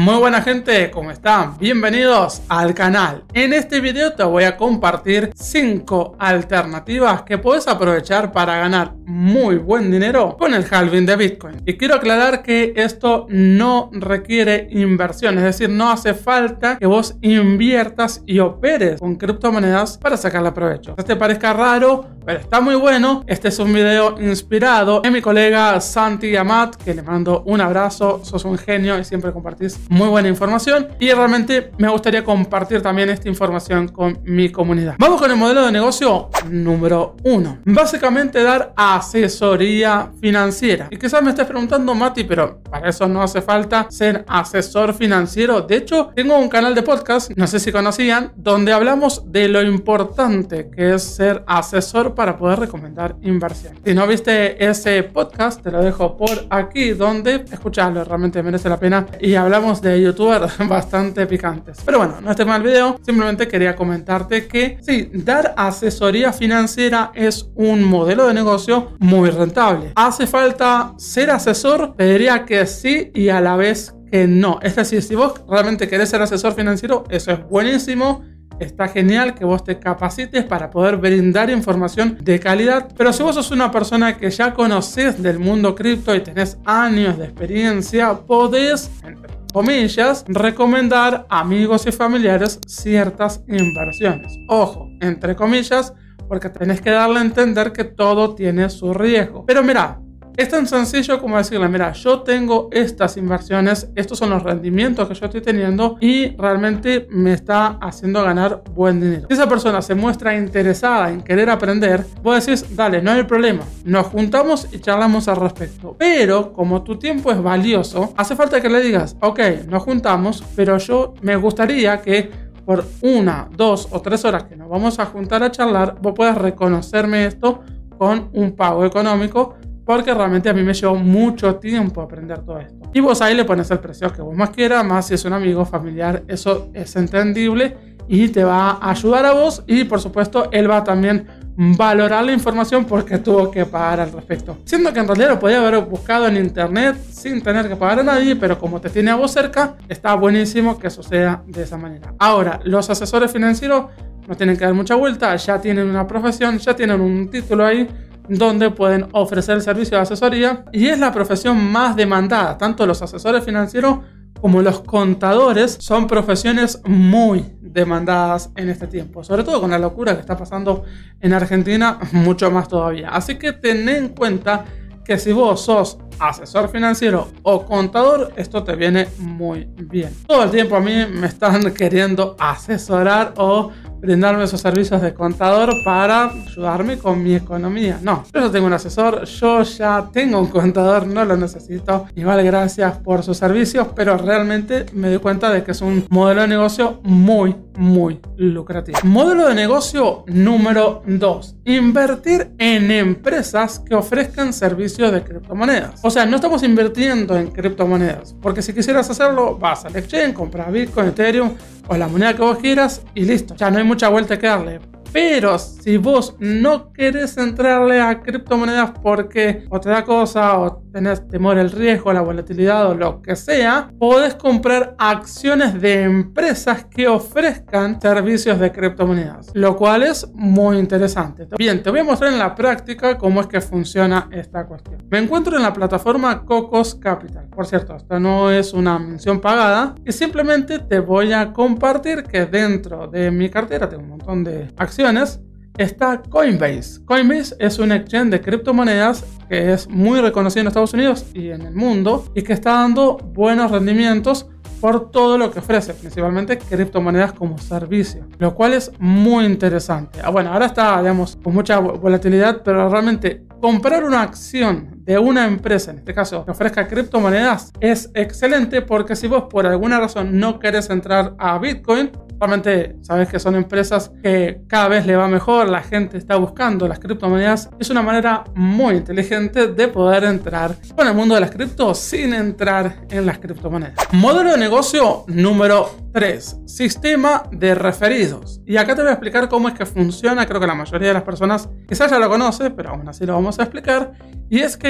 Muy buena gente, ¿cómo están? Bienvenidos al canal. En este video te voy a compartir 5 alternativas que puedes aprovechar para ganar muy buen dinero con el halving de Bitcoin. Y quiero aclarar que esto no requiere inversión, es decir, no hace falta que vos inviertas y operes con criptomonedas para sacarle provecho. Te parezca raro, pero está muy bueno. Este es un video inspirado en mi colega Santi Amat, que le mando un abrazo. Sos un genio y siempre compartís muy buena información, y realmente me gustaría compartir también esta información con mi comunidad. Vamos con el modelo de negocio número 1. Básicamente dar asesoría financiera. Y quizás me estés preguntando, Mati, pero para eso no hace falta ser asesor financiero. De hecho, tengo un canal de podcast, no sé si conocían, donde hablamos de lo importante que es ser asesor para poder recomendar inversión. Si no viste ese podcast, te lo dejo por aquí, donde escucharlo, realmente merece la pena, y hablamos de youtubers bastante picantes. Pero bueno, no es tema del video, simplemente quería comentarte que sí, dar asesoría financiera es un modelo de negocio muy rentable. ¿Hace falta ser asesor? Te diría que sí, y a la vez que no. Es decir, si vos realmente querés ser asesor financiero, eso es buenísimo. Está genial que vos te capacites para poder brindar información de calidad, pero si vos sos una persona que ya conocés del mundo cripto y tenés años de experiencia, podés, entre comillas, recomendar a amigos y familiares ciertas inversiones. Ojo, entre comillas, porque tenés que darle a entender que todo tiene su riesgo. Pero mira, es tan sencillo como decirle, mira, yo tengo estas inversiones, estos son los rendimientos que yo estoy teniendo y realmente me está haciendo ganar buen dinero. Si esa persona se muestra interesada en querer aprender, vos decís, dale, no hay problema, nos juntamos y charlamos al respecto. Pero como tu tiempo es valioso, hace falta que le digas, ok, nos juntamos, pero yo me gustaría que por 1, 2 o 3 horas que nos vamos a juntar a charlar, vos puedas reconocerme esto con un pago económico, porque realmente a mí me llevó mucho tiempo aprender todo esto. Y vos ahí le pones el precio que vos más quieras, más si es un amigo, familiar, eso es entendible y te va a ayudar a vos, y por supuesto él va a también valorar la información porque tuvo que pagar al respecto. Siendo que en realidad lo podía haber buscado en internet sin tener que pagar a nadie, pero como te tiene a vos cerca, está buenísimo que suceda de esa manera. Ahora, los asesores financieros no tienen que dar mucha vuelta, ya tienen una profesión, ya tienen un título ahí, donde pueden ofrecer el servicio de asesoría, y es la profesión más demandada. Tanto los asesores financieros como los contadores son profesiones muy demandadas en este tiempo, sobre todo con la locura que está pasando en Argentina, mucho más todavía. Así que ten en cuenta que si vos sos asesor financiero o contador, esto te viene muy bien. Todo el tiempo a mí me están queriendo asesorar o brindarme esos servicios de contador para ayudarme con mi economía. No, yo ya tengo un asesor, yo ya tengo un contador, no lo necesito. Igual gracias por sus servicios, pero realmente me doy cuenta de que es un modelo de negocio muy lucrativo. Modelo de negocio número 2. Invertir en empresas que ofrezcan servicios de criptomonedas. O sea, no estamos invirtiendo en criptomonedas, porque si quisieras hacerlo, vas al exchange, compras Bitcoin, Ethereum o la moneda que vos quieras y listo. Ya no hay mucha vuelta que darle. Pero si vos no querés entrarle a criptomonedas porque o te da cosa o tenés temor al riesgo, la volatilidad o lo que sea, podés comprar acciones de empresas que ofrezcan servicios de criptomonedas, lo cual es muy interesante. Bien, te voy a mostrar en la práctica cómo es que funciona esta cuestión. Me encuentro en la plataforma Cocos Capital. Por cierto, esta no es una mención pagada, y simplemente te voy a compartir que dentro de mi cartera tengo un montón de acciones. Está Coinbase. Coinbase es un exchange de criptomonedas que es muy reconocido en Estados Unidos y en el mundo, y que está dando buenos rendimientos por todo lo que ofrece, principalmente criptomonedas como servicio, lo cual es muy interesante. Bueno, ahora está, digamos, con mucha volatilidad, pero realmente comprar una acción de una empresa, en este caso que ofrezca criptomonedas, es excelente, porque si vos por alguna razón no querés entrar a Bitcoin, realmente sabes que son empresas que cada vez le va mejor, la gente está buscando las criptomonedas, es una manera muy inteligente de poder entrar con el mundo de las criptos sin entrar en las criptomonedas. Modelo de negocio número 3. Sistema de referidos. Y acá te voy a explicar cómo es que funciona. Creo que la mayoría de las personas quizás ya lo conoce, pero aún así lo vamos a explicar. Y es que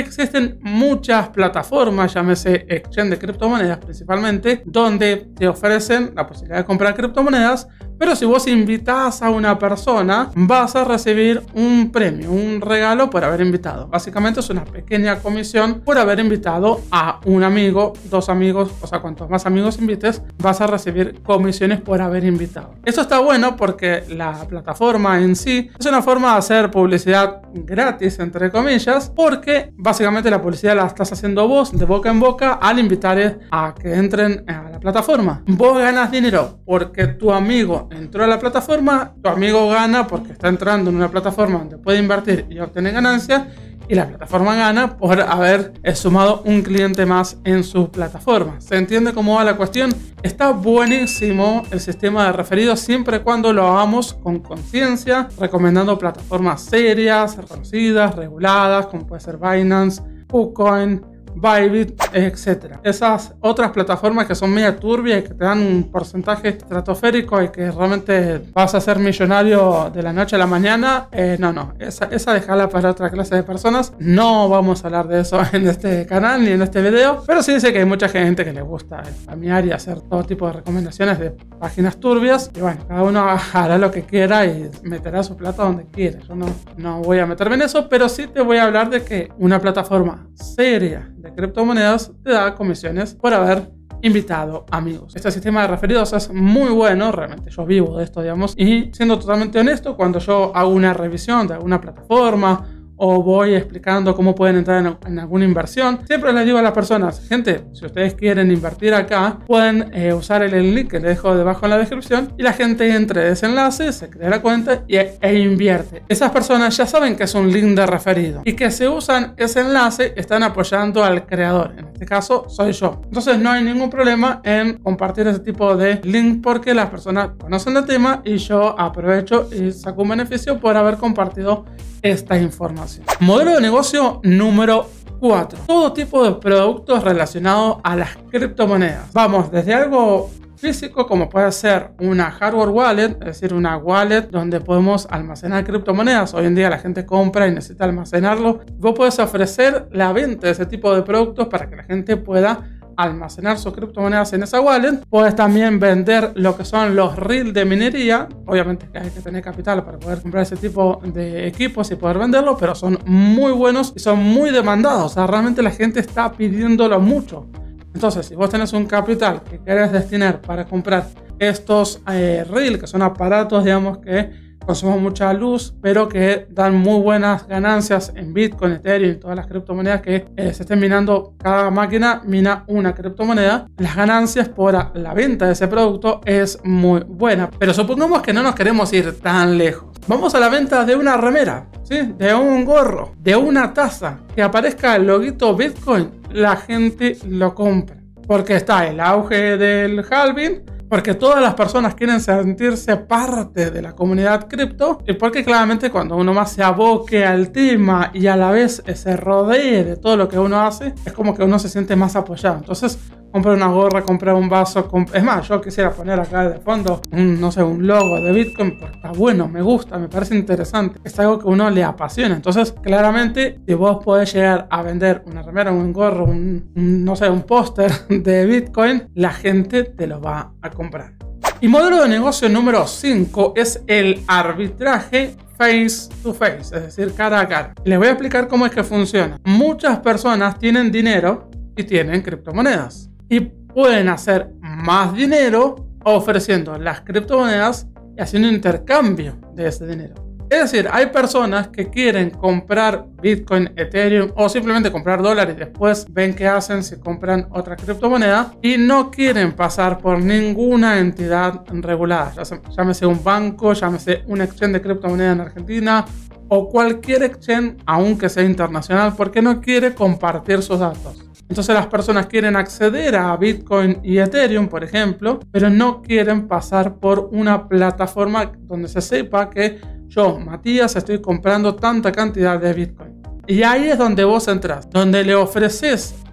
existen muchas plataformas, llámese exchange de criptomonedas principalmente, donde te ofrecen la posibilidad de comprar criptomonedas, pero si vos invitás a una persona, vas a recibir un premio, un regalo por haber invitado. Básicamente es una pequeña comisión por haber invitado a un amigo, 2 amigos, o sea, cuantos más amigos invites, vas a recibir comisiones por haber invitado. Esto está bueno porque la plataforma en sí es una forma de hacer publicidad gratis, entre comillas, porque básicamente la publicidad la estás haciendo vos de boca en boca al invitar a que entren a la plataforma. Vos ganas dinero porque tu amigo entró a la plataforma, tu amigo gana porque está entrando en una plataforma donde puede invertir y obtener ganancias, y la plataforma gana por haber sumado un cliente más en su plataforma. ¿Se entiende cómo va la cuestión? Está buenísimo el sistema de referidos siempre y cuando lo hagamos con conciencia, recomendando plataformas serias, reconocidas, reguladas, como puede ser Binance, KuCoin, Bybit, etc. Esas otras plataformas que son media turbias y que te dan un porcentaje estratosférico y que realmente vas a ser millonario de la noche a la mañana, no, esa dejala para otra clase de personas. No vamos a hablar de eso en este canal ni en este video, pero sí dice que hay mucha gente que le gusta spamear y hacer todo tipo de recomendaciones de páginas turbias, y bueno, cada uno hará lo que quiera y meterá su plata donde quiera. Yo no voy a meterme en eso, pero sí te voy a hablar de que una plataforma seria de criptomonedas te da comisiones por haber invitado amigos. Este sistema de referidos es muy bueno, realmente yo vivo de esto, digamos, y siendo totalmente honesto, cuando yo hago una revisión de alguna plataforma o voy explicando cómo pueden entrar en alguna inversión, siempre les digo a las personas, gente, si ustedes quieren invertir acá, pueden usar el link que les dejo debajo en la descripción, y la gente entre de ese enlace, se crea la cuenta e invierte. Esas personas ya saben que es un link de referido y que si usan ese enlace están apoyando al creador, en este caso soy yo. Entonces no hay ningún problema en compartir ese tipo de link porque las personas conocen el tema y yo aprovecho y saco un beneficio por haber compartido esta información. Modelo de negocio número 4. Todo tipo de productos relacionados a las criptomonedas. Vamos desde algo físico, como puede ser una hardware wallet, es decir, una wallet donde podemos almacenar criptomonedas. Hoy en día la gente compra y necesita almacenarlo. Vos podés ofrecer la venta de ese tipo de productos para que la gente pueda almacenar sus criptomonedas en esa wallet. Puedes también vender lo que son los reels de minería. Obviamente que hay que tener capital para poder comprar ese tipo de equipos y poder venderlo, pero son muy buenos y son muy demandados. O sea, realmente la gente está pidiéndolo mucho. Entonces, si vos tenés un capital que querés destinar para comprar estos reels, que son aparatos, digamos, que consumen mucha luz, pero que dan muy buenas ganancias en Bitcoin, Ethereum y todas las criptomonedas que se estén minando. Cada máquina mina una criptomoneda. Las ganancias por la venta de ese producto es muy buena. Pero supongamos que no nos queremos ir tan lejos. Vamos a la venta de una remera, ¿sí? De un gorro, de una taza, que aparezca el loguito Bitcoin. La gente lo compra porque está el auge del halving, porque todas las personas quieren sentirse parte de la comunidad cripto, y porque claramente cuando uno más se aboque al tema y a la vez se rodee de todo lo que uno hace, es como que uno se siente más apoyado. Entonces comprar una gorra, comprar un vaso, es más, yo quisiera poner acá de fondo no sé, un logo de Bitcoin, porque está bueno, me gusta, me parece interesante, es algo que a uno le apasiona. Entonces claramente si vos podés llegar a vender una remera, un gorro, no sé, un póster de Bitcoin, la gente te lo va a comprar. Y modelo de negocio número 5 es el arbitraje face to face, es decir, cara a cara. Les voy a explicar cómo es que funciona. Muchas personas tienen dinero y tienen criptomonedas y pueden hacer más dinero ofreciendo las criptomonedas y haciendo intercambio de ese dinero. Es decir, hay personas que quieren comprar Bitcoin, Ethereum o simplemente comprar dólares y después ven qué hacen si compran otra criptomoneda y no quieren pasar por ninguna entidad regulada, llámese un banco, llámese un exchange de criptomoneda en Argentina o cualquier exchange, aunque sea internacional, porque no quiere compartir sus datos. Entonces las personas quieren acceder a Bitcoin y Ethereum, por ejemplo, pero no quieren pasar por una plataforma donde se sepa que yo, Matías, estoy comprando tanta cantidad de Bitcoin. Y ahí es donde vos entras, donde le ofreces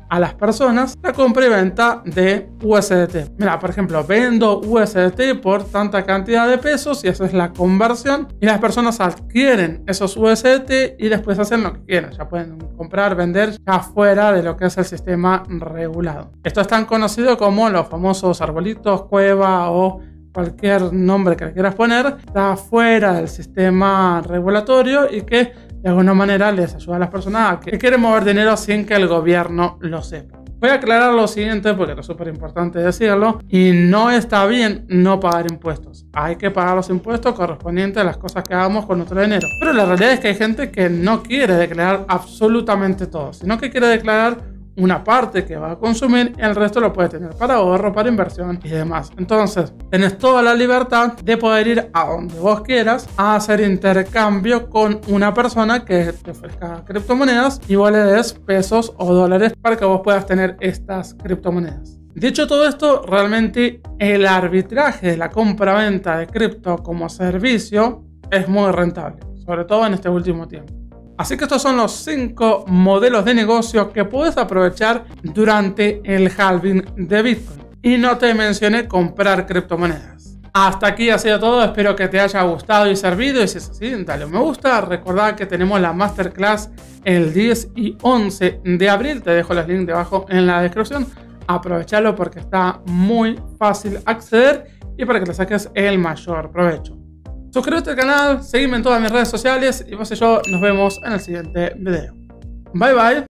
a las personas la compra y venta de USDT. Mira, por ejemplo, vendo USDT por tanta cantidad de pesos y esa es la conversión. Y las personas adquieren esos USDT y después hacen lo que quieran. Ya pueden comprar, vender ya fuera de lo que es el sistema regulado. Esto es tan conocido como los famosos arbolitos, cueva o cualquier nombre que le quieras poner. Está fuera del sistema regulatorio y que de alguna manera les ayuda a las personas que quieren mover dinero sin que el gobierno lo sepa. Voy a aclarar lo siguiente porque es súper importante decirlo, y no está bien no pagar impuestos. Hay que pagar los impuestos correspondientes a las cosas que hagamos con nuestro dinero. Pero la realidad es que hay gente que no quiere declarar absolutamente todo, sino que quiere declarar una parte que va a consumir y el resto lo puedes tener para ahorro, para inversión y demás. Entonces, tenés toda la libertad de poder ir a donde vos quieras a hacer intercambio con una persona que te ofrezca criptomonedas y vos le des pesos o dólares para que vos puedas tener estas criptomonedas. Dicho todo esto, realmente el arbitraje de la compra-venta de cripto como servicio es muy rentable, sobre todo en este último tiempo. Así que estos son los 5 modelos de negocio que puedes aprovechar durante el halving de Bitcoin. Y no te mencioné comprar criptomonedas. Hasta aquí ha sido todo, espero que te haya gustado y servido. Y si es así, dale un me gusta. Recordá que tenemos la Masterclass el 10 y 11 de abril. Te dejo los links debajo en la descripción. Aprovechalo porque está muy fácil acceder y para que le saques el mayor provecho. Suscríbete al canal, seguime en todas mis redes sociales y vos y yo nos vemos en el siguiente video. Bye bye.